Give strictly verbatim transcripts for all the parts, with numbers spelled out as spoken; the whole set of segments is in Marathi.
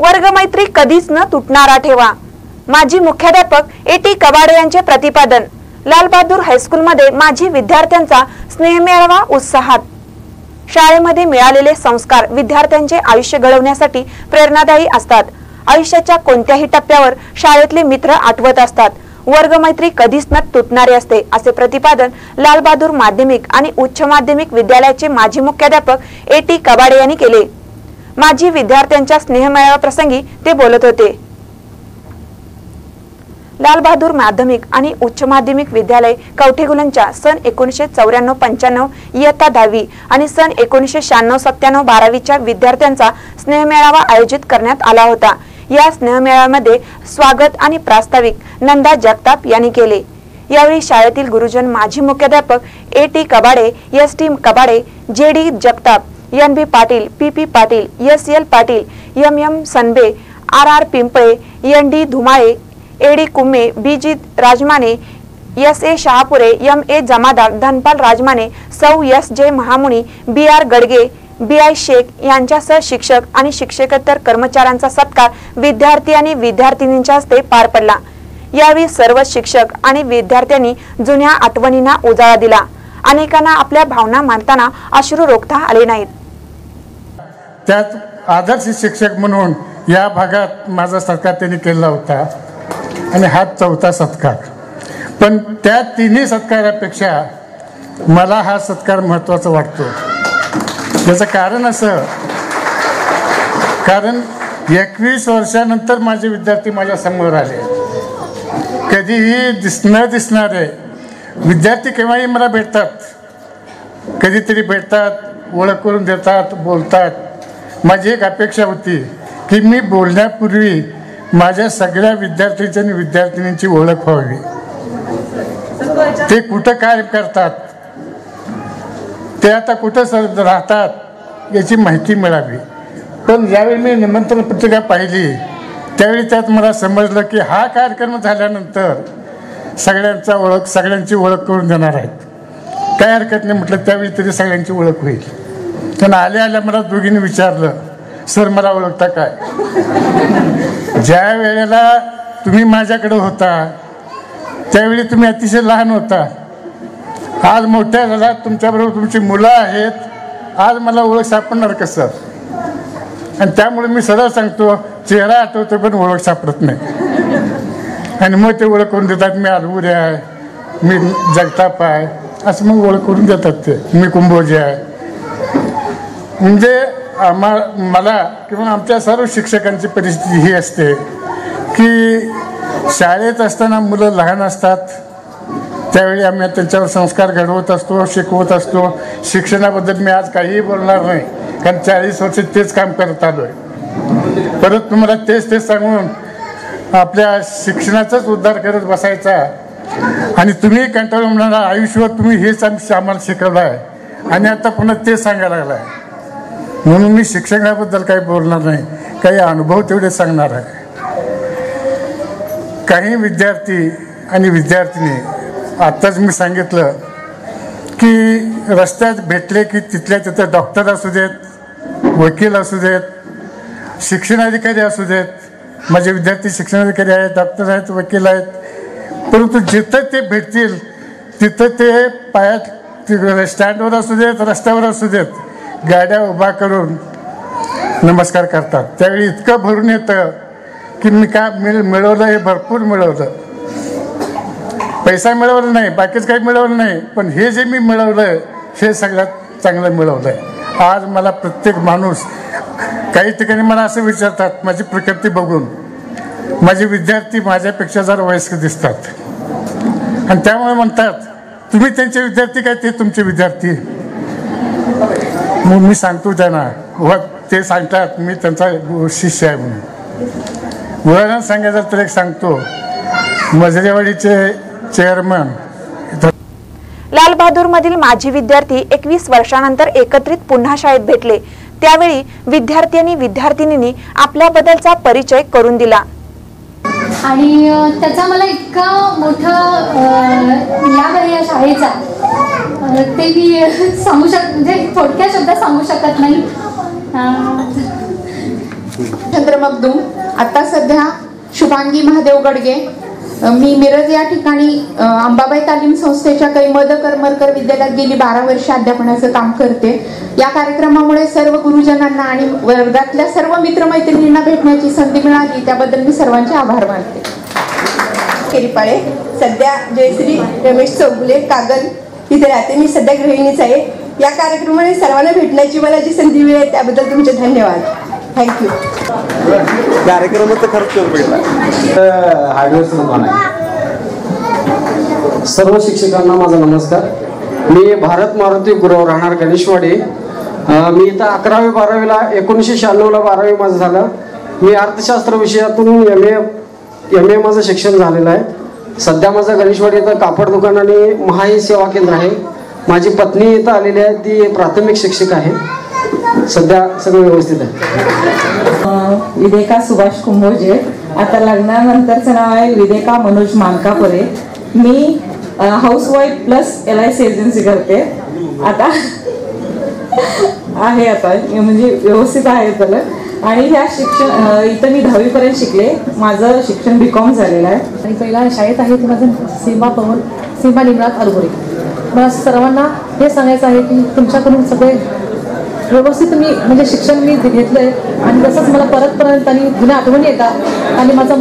वर्गमैत्री कधीच न तुटणारा ठेवा. माजी मुख्याध्यापक ए टी कबाडे यांचे प्रतिपादन. लालबहादूर हायस्कूलमध्ये माजी विद्यार्थ्यांचा स्नेहमेळावा उत्साहात. शाळेमध्ये मिळालेले संस्कार विद्यार्थ्यांचे आयुष्य घडवण्यासाठी प्रेरणादायी असतात. आयुष्याच्या कोणत्याही टप्प्यावर शाळेतले मित्र आठवत असतात. वर्गमैत्री कधीच न तुटणारी असते, असे प्रतिपादन लालबहादूर माध्यमिक आणि उच्च माध्यमिक विद्यालयाचे माजी मुख्याध्यापक ए टी कबाडे यांनी केले. माजी विद्यार्थ्यांच्या स्नेहमेळाव्या प्रसंगी ते बोलत होते. लालबहादूर माध्यमिक आणि उच्च माध्यमिक विद्यालय कवठेगुलंच्या सन एकोणीसशे चौऱ्याण्णव पंच्याण्णव इयत्ता दहावी आणि सन एकोणीसशे शहाण्णव सत्त्याण्णव बारावीच्या विद्यार्थ्यांचा स्नेहमेळावा आयोजित करण्यात आला होता. या स्नेहमेळाव्यामध्ये स्वागत आणि प्रास्ताविक नंदा जगताप यांनी केले. यावेळी शाळेतील गुरुजन माजी मुख्याध्यापक A T Kabade, S T Kabade, J D Jagtap, N B Patil, P P Patil, S L Patil, M M Sanbe, R R Pimple, N D Dhumale, A D Kumme, B G Rajmane, S A Shahapure, M A Jamadar, Dhanpal Rajmane, सौ S J Mahamuni, B R Gadge, B I Shaikh यांच्यासह शिक्षक आणि शिक्षकेतर कर्मचाऱ्यांचा सत्कार विद्यार्थी आणि विद्यार्थिनींच्या हस्ते पार पडला. यावेळी सर्व शिक्षक आणि विद्यार्थ्यांनी जुन्या आठवणींना उजाळा दिला. अनेकांना आपल्या भावना मांडताना अश्रू रोखता आले नाहीत. त्यात आदर्श शिक्षक म्हणून या भागात माझा सत्कार त्यांनी केला होता आणि हा चौथा सत्कार. पण त्या तिन्ही सत्कारापेक्षा मला हा सत्कार महत्त्वाचा वाटतो. याचं कारण असं, कारण एकवीस वर्षानंतर माझे विद्यार्थी माझ्या समोर आले. कधीही दिस न दिसणारे विद्यार्थी केव्हाही मला भेटतात, कधीतरी भेटतात, ओळख करून देतात, बोलतात. माझी एक अपेक्षा होती की मी बोलण्यापूर्वी माझ्या सगळ्या विद्यार्थ्यांची आणि विद्यार्थिनींची ओळख व्हावी. ते कुठं काय करतात, ते आता कुठं सर राहतात याची माहिती मिळावी. पण ज्यावेळी मी निमंत्रण पत्रिका पाहिली त्यावेळी त्यात मला समजलं की हा कार्यक्रम झाल्यानंतर सगळ्यांचा ओळख सगळ्यांची ओळख करून देणार आहेत. काय हरकत नाही म्हटलं, त्यावेळी तरी सगळ्यांची ओळख होईल. पण आल्या आल्या मला दोघींनी विचारलं, सर मला ओळखता काय? ज्या वेळेला तुम्ही माझ्याकडे होता त्यावेळी तुम्ही अतिशय लहान होता. आज मोठ्या झाला, तुमच्याबरोबर तुमची मुलं आहेत. आज मला ओळख सापडणार कसं? आणि त्यामुळे मी सरळ सांगतो, चेहरा आठवतो पण ओळख सापडत नाही. आणि मग ते ओळख करून देतात, मी आलवुरे आहे, मी जगताप आहे, असं मग ओळख करून देतात. ते मी कुंभोजी आहे. म्हणजे आम्हा मला किंवा आमच्या सर्व शिक्षकांची परिस्थिती ही असते की शाळेत असताना मुलं लहान असतात, त्यावेळी आम्ही त्यांच्यावर संस्कार घडवत असतो, शिकवत असतो. शिक्षणाबद्दल मी आज काहीही बोलणार नाही, कारण चाळीस वर्ष तेच काम करत आलो आहे. परत तुम्हाला तेच तेच सांगून आपल्या शिक्षणाचाच उद्धार करत बसायचा आणि तुम्ही कंटाळून म्हणणार आयुष्यात तुम्ही हेच आम्हाला शिकवलं आहे आणि आता पुन्हा तेच सांगायला लागलं आहे. म्हणून मी शिक्षणाबद्दल काही बोलणार नाही, काही अनुभव तेवढे सांगणार आहे. काही विद्यार्थी आणि विद्यार्थिनी, आत्ताच मी सांगितलं की रस्त्यात भेटले की तिथल्या तिथं डॉक्टर असू देत, वकील असू देत, शिक्षणाधिकारी असू देत. माझे विद्यार्थी शिक्षणाधिकारी आहेत, डॉक्टर आहेत, वकील आहेत. परंतु जिथं ते भेटतील तिथं ते पायात स्टँडवर असू देत, रस्त्यावर असू देत, गाड्या उभा करून नमस्कार करतात. त्यावेळी इतकं भरून येतं की मी काय मिळ मिळवलं हे भरपूर मिळवलं. पैसा मिळवला नाही, बाकीच काही मिळवलं नाही, पण हे जे मी मिळवलं हे सगळ्यात चांगलं मिळवलं आहे. आज मला प्रत्येक माणूस, काही ठिकाणी मला असं विचारतात माझी प्रकृती बघून, माझे विद्यार्थी माझ्यापेक्षा जरा वयस्क दिसतात आणि त्यामुळे म्हणतात तुम्ही त्यांचे विद्यार्थी काय, ते तुमचे विद्यार्थी. मग मी सांगतो त्यांना, व ते सांगतात मी त्यांचा शिष्य आहे म्हणून. उदाहरण सांगायचं तर एक सांगतो, मजरेवाडीचे चेअरमन लालबहादूर मधील माजी विद्यार्थी एकवीस वर्षानंतर एकत्रित पुन्हा शाळेत भेटले. त्यावेळी विद्यार्थी आणि विद्यार्थिनींनी आपल्याबद्दलचा परिचय करून दिला. आणि त्याचा मला इतका मोठा लाभ आहे या शाळेचा, ते मी सांगू शक म्हणजे थोडक्या शब्दात सांगू शकत नाही. रामचंद्र मगदूम, आता सध्या शुभांगी महादेव गडगे. मी मिरज या ठिकाणी अंबाबाई तालीम संस्थेच्या कैमद करमरकर विद्यालयात गेली बारा वर्ष अध्यापनाचं काम करते. या कार्यक्रमामुळे सर्व गुरुजनांना आणि वर्गातल्या सर्व मित्रमैत्रिणींना भेटण्याची संधी मिळाली, त्याबद्दल मी सर्वांचे आभार मानते. केरीपाळे, सध्या जयश्री रमेश चौगुले कागल इथे राहते. मी सध्या गृहिणीच आहे. या कार्यक्रमाने सर्वांना भेटण्याची मला जी संधी मिळेल त्याबद्दल तुमचे धन्यवाद. थँक्यू. कार्यक्रमाचा खर्च भेटला. हार्डवेअरचं दुकान आहे. सर्व शिक्षकांना माझा नमस्कार. मी भारत मारुती गुरव, राहणार गणेशवाडी. मी इथं अकरावी बारावीला एकोणीसशे शहाण्णवला बारावी माझं झालं. मी अर्थशास्त्र विषयातून एम ए एम ए माझं शिक्षण झालेलं आहे. सध्या माझं गणेशवाडी इथं कापड दुकान आणि महाई सेवा केंद्र आहे. माझी पत्नी इथं आलेली आहे, ती प्राथमिक शिक्षक आहे. सध्या सगळं व्यवस्थित आहे. विदेका सुभाष कुंभोजे. आता लग्नानंतरचं नाव आहे विदेका मनोज मानकापुरे. मी housewife plus L I C agency करते. आता आहे आता म्हणजे व्यवस्थित आहे त्याला. आणि ह्या शिक्षण इथं मी दहावीपर्यंत शिकले. माझं शिक्षण बी कॉम झालेलं आहे. आणि पहिला शाळेत आहे ते माझं सीमा पवन सीमा निमरात अरगोरे. मला सर्वांना हे सांगायचं आहे की तुमच्याकडून सगळे व्यवस्थित मी म्हणजे शिक्षण मी घेतलं आहे आणि तसंच मला परत परत आणि जुन्या आठवणी येतात. आणि माझा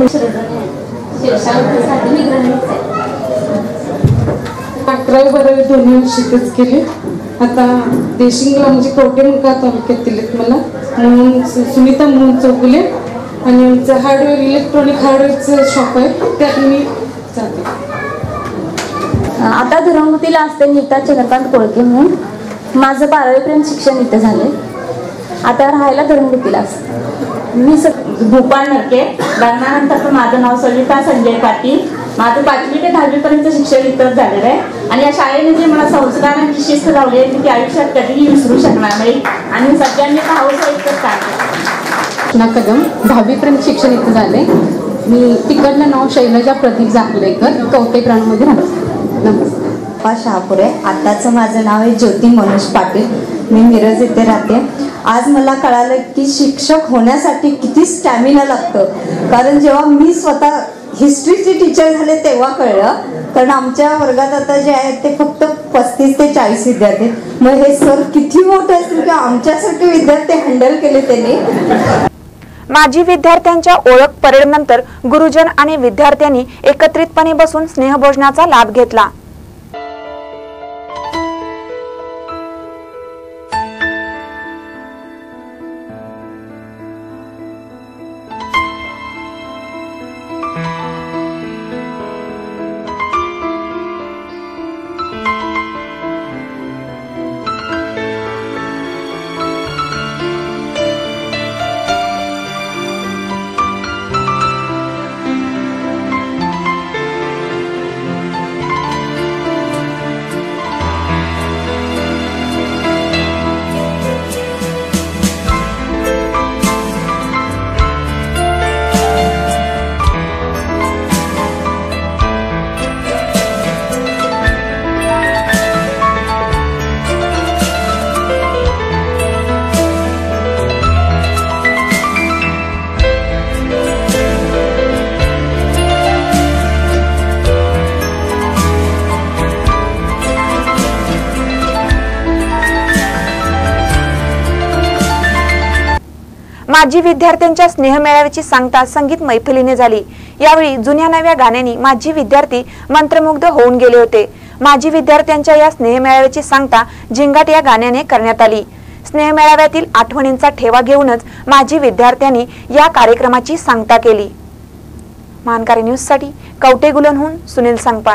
अकरावी बारावी दोन्ही शिकत केले. आता देशिंगला म्हणजे कवटेमंका तालुक्यात दिलेत मला. म्हणून सुनीता म्हणून चौगुले आणि आमचं हार्डवेअर इलेक्ट्रॉनिक हार्डवेअरचं शॉप आहे, त्यात मी जाते. आता धर्मवतीला असते नीता चंद्रकांत कोळके म्हणून. माझं बारावीपर्यंत शिक्षण इथं झालं. आता राहायला धर्मवतीला असते. मी स भूपाल नरके. लग्नानंतर माझं नाव सविता संजय पाटील. माझं पाचवी ते दहावीपर्यंत शिक्षण इथंच झालेलं आहे. आणि या शाळेने जी मला संस्कारांची शिस्त लावली आहे ती आयुष्यात कधीही विसरू शकणार नाही. आणि सध्या मी हाऊसवाईफच काम ना कदम. दहावीपर्यंत शिक्षण इथं झाले. मी तिकडलं नाव शैलजा प्रदीप जाकलेकर, कवटे प्राणमध्ये राहते. नमस्कार. शहापुरे. आताचं माझं नाव आहे ज्योती मनोज पाटील. मी मिरज येथे राहते. आज मला कळालं की शिक्षक होण्यासाठी किती स्टॅमिना लागतं. कारण जेव्हा मी स्वतः हिस्ट्रीची टीचर झाले तेव्हा कळलं. कारण आमच्या वर्गात आता जे आहेत ते फक्त पस्तीस ते चाळीस विद्यार्थी. मग हे सर किती मोठे असतील की आमच्यासारखे विद्यार्थी हँडल केले त्यांनी. माजी विद्यार्थ्यांच्या ओळख परेडनंतर गुरुजन आणि विद्यार्थ्यांनी एकत्रितपणे बसून स्नेहभोजनाचा लाभ घेतला. माजी विद्यार्थ्यांच्या स्नेहमेळाव्याची सांगता संगीत मैफिलीने झाली. यावेळी जुन्या नव्या गाण्यांनी माजी विद्यार्थी मंत्रमुग्ध होऊन गेले होते. माजी विद्यार्थ्यांच्या या स्नेहमेळाव्याची सांगता झिंगाट या गाण्याने करण्यात आली. स्नेहमेळाव्यातील आठवणींचा ठेवा घेऊनच माजी विद्यार्थ्यांनी या कार्यक्रमाची सांगता केली. मानकारी न्यूज साठी कवटेगुलनहून सुनील संगपाळ.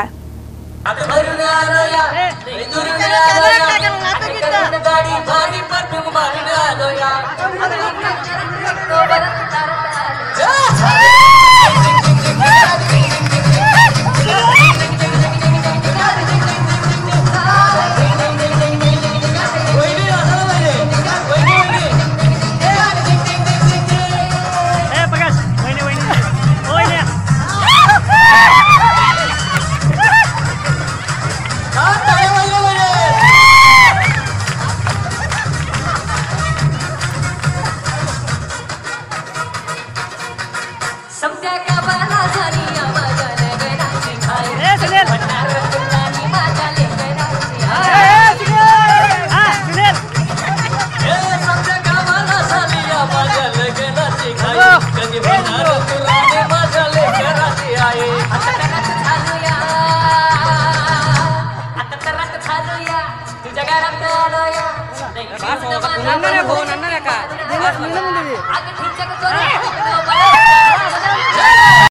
नंतर